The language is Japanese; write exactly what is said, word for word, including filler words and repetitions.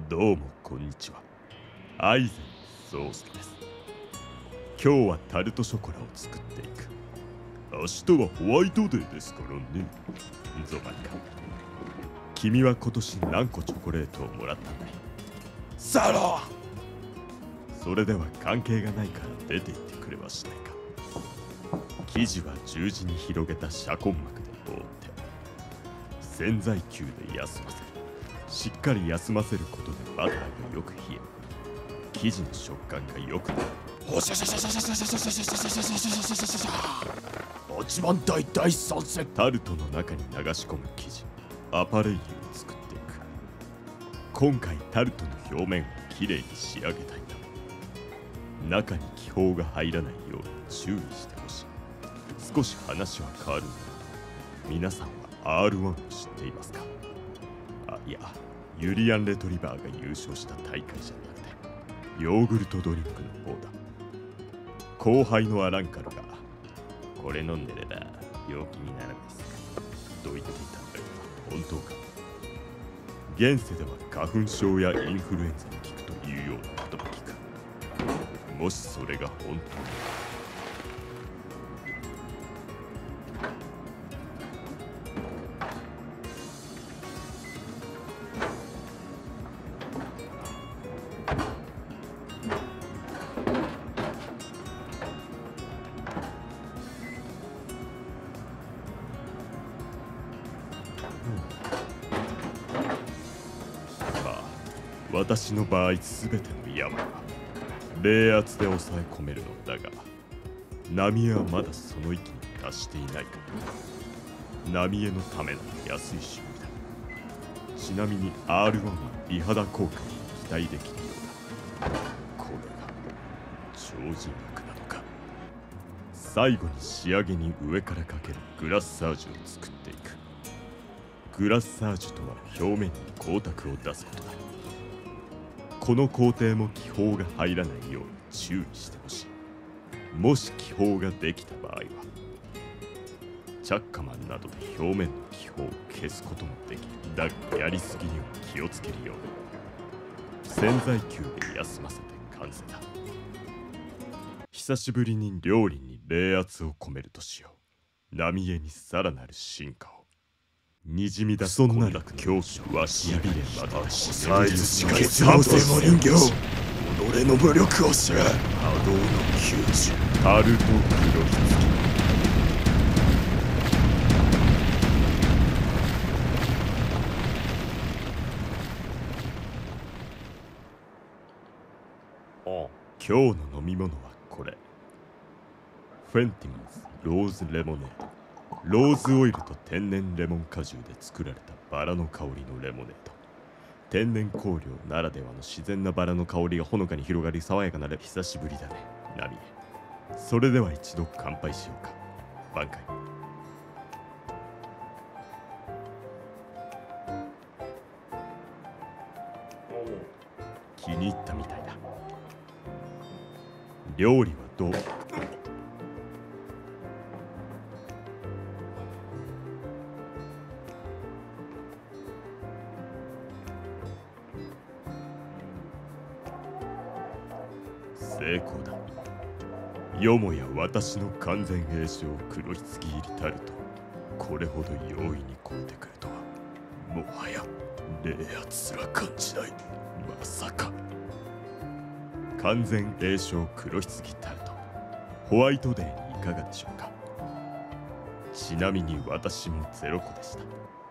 どうもこんにちは。アイゼン宗介です。今日はタルトショコラを作っていく。明日はホワイトデーですからね。ゾマリカ、君は今年何個チョコレートをもらったんだい？ サロー。それでは関係がないから出て行ってくれはしないか。生地は十字に広げた遮根膜で覆って洗剤球で休ませる。しっかり休ませることでバターがよく冷え、生地の食感が良くなる。 おしゃしゃしゃしゃしゃしゃしゃしゃしゃしゃしゃしゃしゃしゃしゃしゃ八番隊大参戦。 タルトの中に流し込む生地、アパレイユを作っていく。今回タルトの表面をきれいに仕上げたいんだ。中に気泡が入らないように注意してほしい。少し話は変わるんだ。皆さんは アールワン を知っていますか？あ、いや、ユリアン・レトリバーが優勝した大会じゃなくて、ヨーグルトドリンクの方だ。後輩のアランカルが、これ飲んでれば病気にならないっすかと言っていたんだけど、本当か？現世では花粉症やインフルエンザに効くというようなことも聞く。もしそれが本当に私の場合全ての山は冷圧で抑え込めるのだが、浪江はまだその域に達していないから、浪江のための安い趣味だ。ちなみに アールワン は美肌効果に期待できるようだ。これが超人力なのか。最後に仕上げに上からかけるグラッサージュを作っていく。グラッサージュとは表面に光沢を出すことだ。この工程も気泡が入らないように注意してほしい。もし気泡ができた場合は、チャッカマンなどで表面の気泡を消すこともできる。だがやりすぎには気をつけるように。洗剤球で休ませて完成だ。久しぶりに料理に冷圧を込めるとしよう。浪江にさらなる進化を。にじみ出すなる恐怖はしびれまでサイズ近い血合成の人形、己の武力を知れ。波動の吸収、 タルト黒ひ今日の飲み物はこれ。フェンティマンズローズレモネード。ローズオイルと天然レモン果汁で作られたバラの香りのレモネード。天然香料ならではの自然なバラの香りがほのかに広がり、爽やかなレ。久しぶりだね、ナミエ。それでは一度乾杯しようか。挽回。気に入ったみたいだ。料理はどう？成功だ。よもや私の完全栄唱黒棺入りタルト、これほど容易に超えてくるとは。もはや冷圧すら感じない。まさか。完全栄唱黒棺タルト、ホワイトデーにいかがでしょうか。ちなみに私もゼロ個でした。